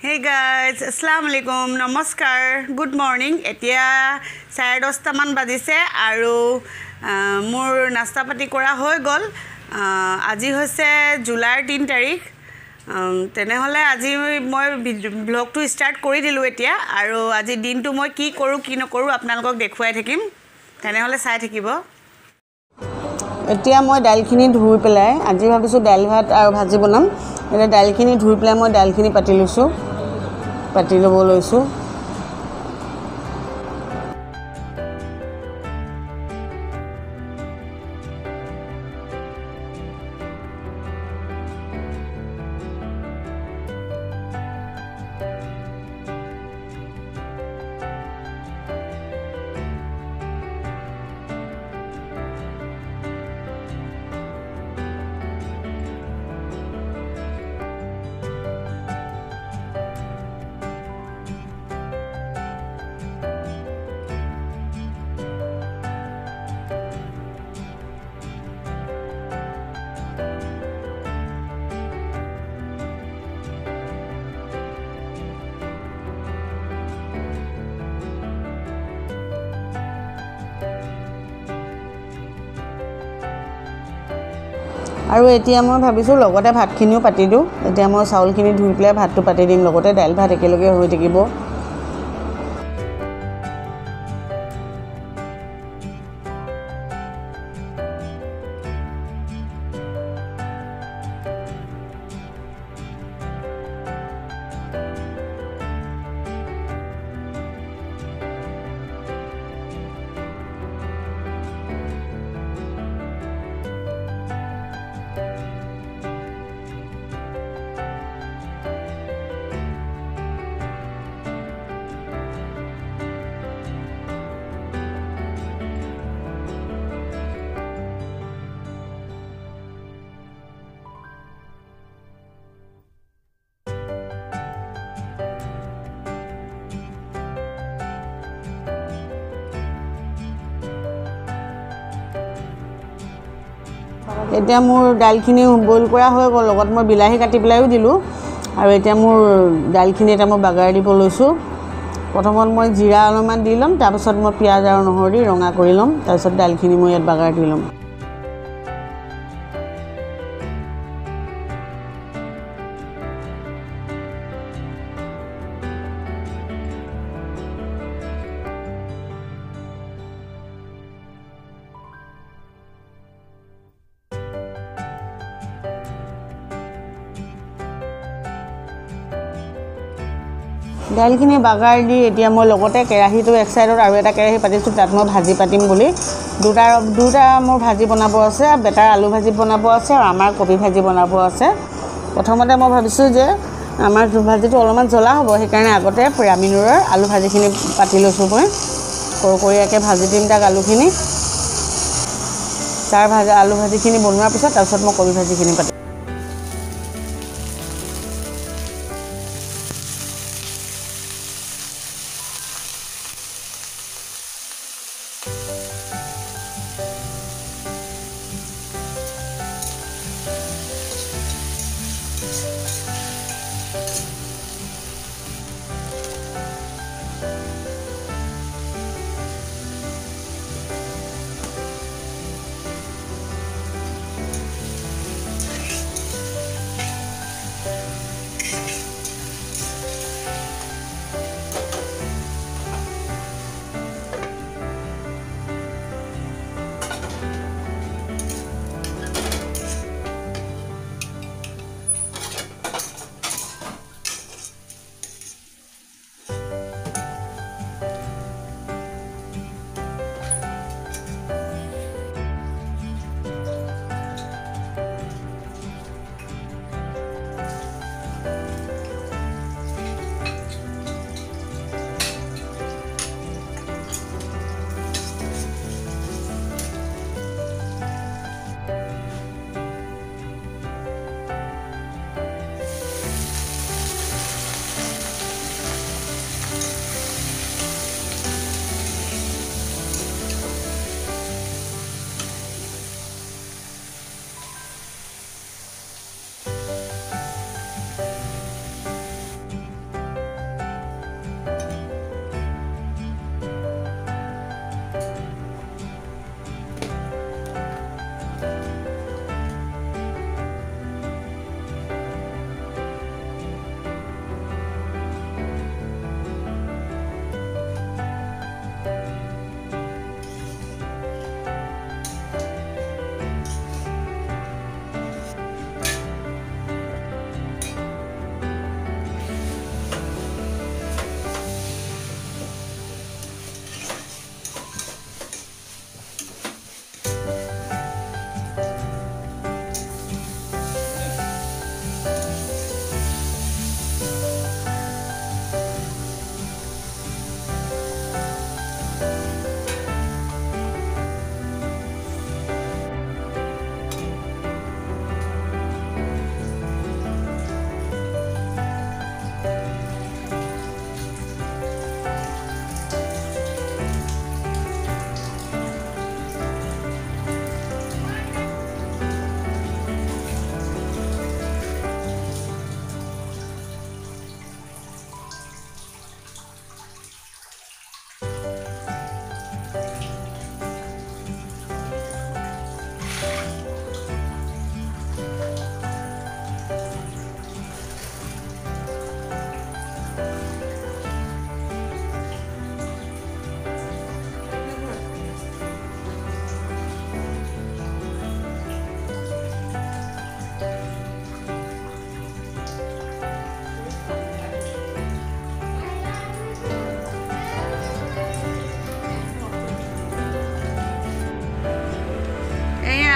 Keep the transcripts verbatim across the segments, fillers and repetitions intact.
Hey guys, Assalamu alaikum, namaskar, good morning. Etia চাৰে দহটা মান বাজিছে আৰু মোৰ নাস্তা পাতি কৰা হৈ গল। আজি হৈছে জুলাইৰ তিনি তাৰিখ। তেনেহলে আজি মই ব্লগটো ষ্টাৰ্ট কৰি দিলো এতিয়া আৰু আজি দিনটো মই কি কৰো কি নকৰো আপোনালোকক দেখুৱাই থাকিম। তেনেহলে চাই থাকিব। এতিয়া মই দাইলখিনি ধুই পেলাই আজি ভাবিছো দাইল ভাত আৰু ভাজি বনাম। এটা দাইলখিনি ধুই পেলাই মই দাইলখিনি পাতি লৈছো। পাতি ল'ব লৈছোঁ। আৰু এতিয়া মই ভাবিছো লগতে ভাতখিনিও পাতি দিও। এতিয়া মই চাউলখিনি ধুই পেলাই ভাতটো পাতি দিম, লগতে দাইল ভাত একেলগে হৈ থাকিব। এতিয়া মোৰ দাইলখিনি বইল কৰা হৈ গ'ল, লগত মই বিলাহী কাটি পেলাইও দিলোঁ। আৰু এতিয়া মোৰ দাইলখিনি এটা মই বাগাৰ দিব লৈছোঁ। প্ৰথমত মই জিৰা অলপমান দি ল'ম, তাৰপিছত মই পিঁয়াজ আৰু নহৰু দি ৰঙা কৰি ল'ম, তাৰপিছত দাইলখিনি মই ইয়াত বাগাৰ দি ল'ম। দাইলখিনি বাগাৰ দি এতিয়া মই লগতে কেৰাহীটো এক সাইডত আৰু এটা কেৰাহী পাতিছোঁ, তাত মই ভাজি পাতিম বুলি। দুটা দুটা মোৰ ভাজি বনাব আছে, বেটাৰ আলু ভাজি বনাব আছে আৰু আমাৰ কবি ভাজি বনাব আছে। প্ৰথমতে মই ভাবিছোঁ যে আমাৰ ভাজিটো অলপমান জ্বলা হ'ব, সেইকাৰণে আগতে ৰামিনুৰৰ আলু ভাজিখিনি পাতি লৈছোঁ। মই কৰকৰীয়াকৈ ভাজি দিম তাক আলুখিনি। তাৰ ভাজি আলু ভাজিখিনি বনোৱাৰ পিছত তাৰপিছত মই কবি ভাজিখিনি পাতিম।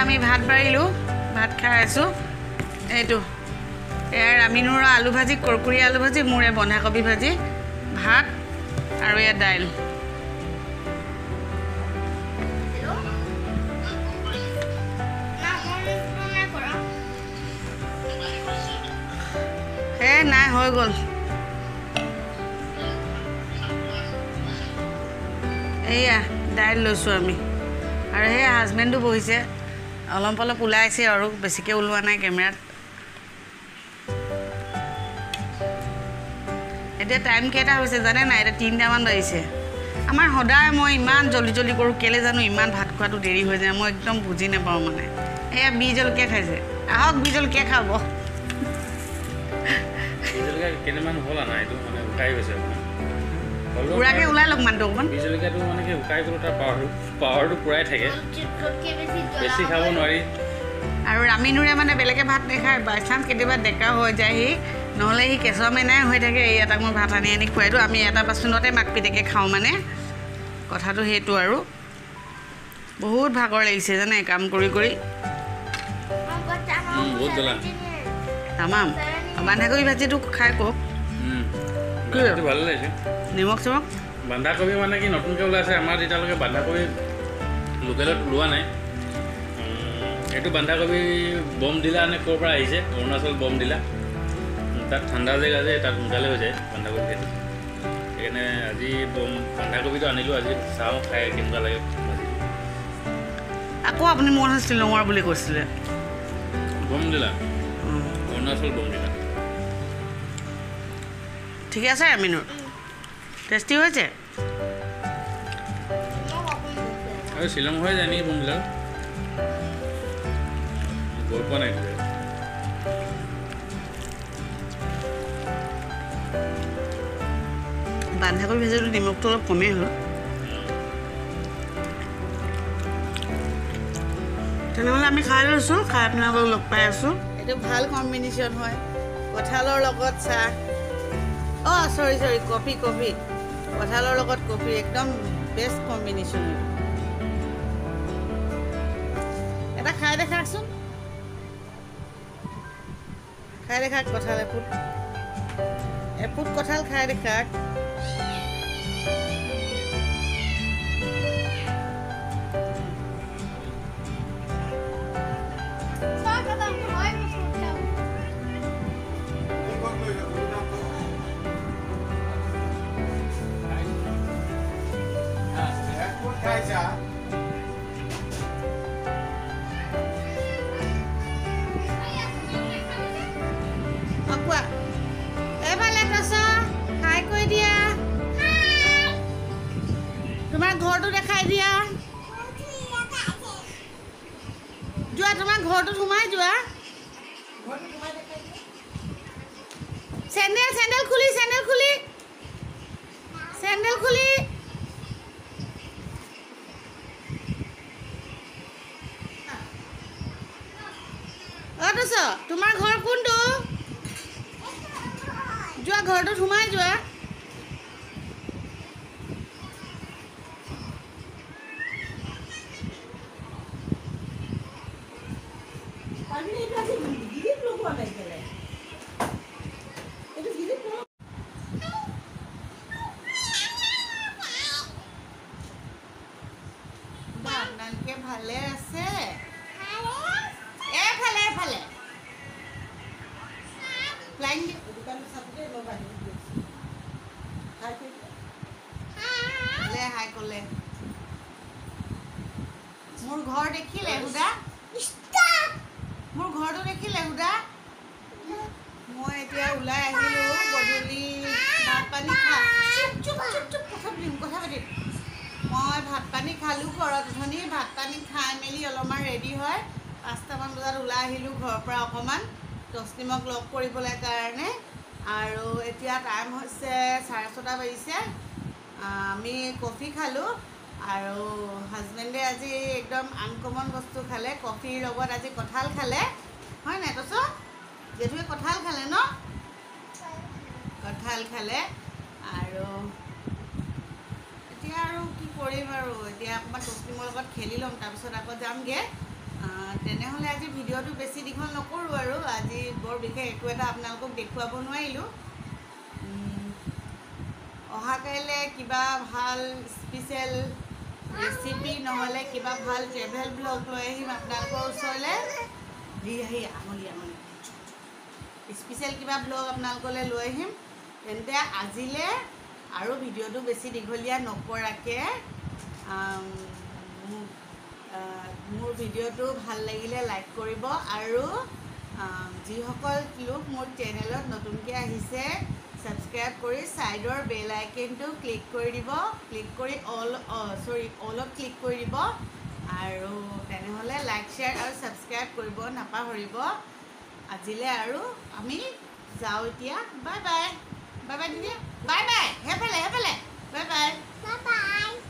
আমি ভাত বাঢ়িলোঁ, ভাত খাই আছোঁ। এইটো এয়া ৰামিনুৰৰ আলু ভাজি, কৰকুৰি আলু ভাজি, মোৰ এই বন্ধাকবি ভাজি, ভাত আৰু এয়া দাইল। হে নাই, হৈ গ'ল। এইয়া দাইল লৈছোঁ আমি, আৰু সেই হাজবেণ্ডো বহিছে, অলপ অলপ ওলাইছে আৰু বেছিকৈ ওলোৱা নাই কেমেৰাত। এতিয়া টাইম কেইটা হৈছে জানে নাই? এতিয়া তিনিটামান বাজিছে। আমাৰ সদায় মই ইমান জল্দি জল্দি কৰোঁ, কেলৈ জানো ইমান ভাত খোৱাটো দেৰি হৈ যায়, মই একদম বুজি নাপাওঁ মানে। এয়া বি জলকীয়া খাইছে, আহক বি জলকীয়া খাব। পুৰাকৈ ওলাই লওক মানুহটো অকণমান। বি জলকীয়াটো মানে কি শুকাই গ'লে তাৰ পাৱাৰটো পাৱাৰটো পুৰাই থাকে, বেছি খাব নোৱাৰি। আৰু ৰামিনুৰে মানে বেলেগে ভাত নাখায়, বাই চান্স কেতিয়াবা ডেকা হৈ যায় সি, নহ'লে সি কেঁচুৱা মেনাই হৈ থাকে। এই এটাক মই ভাত আনি আনি খুৱাই দিওঁ, আমি এটা বাচনতে মাক পিতেকে খাওঁ মানে। কথাটো সেইটো আৰু বহুত ভাগৰ লাগিছে জানে কাম কৰি কৰি। বহুত জ্বলা তামাম। বন্ধাকবি ভাজিটো খাই কওক, ভালে লাগিছে। নিমখ চিমখ বন্ধাকবি মানে কি নতুনকৈ ওলাইছে, আমাৰ যেতিয়ালৈকে বন্ধাকবি লোকেলত ওলোৱা নাই। এইটো বন্ধাকবি বম দিলা নে ক'ৰ পৰা আহিছে? অৰুণাচল বম দিলা। তাত ঠাণ্ডা জেগা যে, তাত সোনকালে হৈ যায় বন্ধাকবি খেতি। সেইকাৰণে আজি বম বন্ধাকবিটো আনিলোঁ, আজি চাওঁ খাই কেনেকুৱা লাগে ভাজি। আকৌ আপুনি মন শ্বিলঙৰ বুলি কৈছিলে। বম দিলা, অৰুণাচল বম দিলা। ঠিকে আছে ৰামিনুৰ, টেষ্টি হৈছে। আৰু শ্বিলং হৈ যায় নেকি বমবিলাক? গৈ পোৱা নাই। বন্ধাকবি ভাজিটো নিমখটো অলপ কমেই হ'ল। তেনেহ'লে আমি খাই লৈছোঁ, খাই আপোনালোকক লগ পাই আছোঁ। এইটো ভাল কম্বিনেশ্যন হয়, কঁঠালৰ লগত চাহ। অঁ চৰি চৰি কফি কফি কঁঠালৰ লগত কফি, একদম বেষ্ট কম্বিনেশ্যন। এটা খাই দেখাকচোন, খাই দেখাক কঁঠাল এফুট, এফুট কঁঠাল খাই দেখাক। কোৱা এইফালে কৈছ, খাই কৈ দিয়া, তোমাৰ ঘৰটো দেখাই দিয়া। যোৱা তোমাৰ ঘৰটোত সোমাই যোৱা। চেণ্ডেল চেণ্ডেল খুলি চেণ্ডেল খুলি চেণ্ডেল খুলি অ তছ তোমাৰ ঘৰ কোনটো? যোৱা ঘৰটোত সোমাই যোৱা। আপোনালোকে ভালে আছে? এফালে এফালে হাই কলে। মোৰ ঘৰ দেখিলে সুধা, মোৰ ঘৰটো দেখিলে সুধা। মই এতিয়া ওলাই আহিলোঁ, গধূলি ভাত পানী খা চুপ চুপ চুপ কথা পাতিম কথা পাতিম মই ভাত পানী খালোঁ ঘৰত। অথনি ভাত পানী খাই মেলি অলপমান ৰেডি হয় পাঁচটামান বজাত ওলাই আহিলোঁ ঘৰৰ পৰা অকণমান তছলিমক লগ কৰিবলৈ কাৰণে। আৰু এতিয়া টাইম হৈছে চাৰে ছটা বাজিছে। আমি কফি খালোঁ আৰু হাজবেণ্ডে আজি একদম আনকমন বস্তু খালে, কফিৰ লগত আজি কঁঠাল খালে, হয় নাই কৈছ? যিহেতুকে কঁঠাল খালে ন, কঁঠাল খালে। আৰু এতিয়া আৰু কি কৰিম আৰু, এতিয়া অকণমান তছলিমৰ লগত খেলি ল'ম, তাৰপিছত আকৌ যামগৈ তেনেহ'লে আজি ভিডিঅ'টো বেছি দীঘল নকৰোঁ আৰু আজি বৰ বিশেষ একো এটা আপোনালোকক দেখুৱাব নোৱাৰিলোঁ। অহাকাইলৈ কিবা ভাল স্পেচিয়েল ৰেচিপি নহ'লে কিবা ভাল ট্ৰেভেল ব্লগ লৈ আহিম আপোনালোকৰ ওচৰলৈ। আহি আহি আমলি আমলি স্পেচিয়েল কিবা ব্লগ আপোনালোকলৈ লৈ আহিম। তেন্তে আজিলৈ আৰু ভিডিঅ'টো বেছি দীঘলীয়া নকৰাকৈ মোৰ ভিডিঅ'টো ভাল লাগিলে লাইক কৰিব আৰু যিসকল লোক মোৰ চেনেলত নতুনকৈ আহিছে ছাবস্ক্ৰাইব কৰি ছাইডৰ বেল আইকনটো ক্লিক কৰি দিব, ক্লিক কৰি অল চৰি অলপ ক্লিক কৰি দিব আৰু তেনেহ'লে লাইক শ্বেয়াৰ আৰু ছাবস্ক্ৰাইব কৰিব নাপাহৰিব। আজিলৈ আৰু আমি যাওঁ এতিয়া। বাই বাই বাই বাই দিদি বাই বাই সেইফালে সেইফালে বাই বাই Bye bye.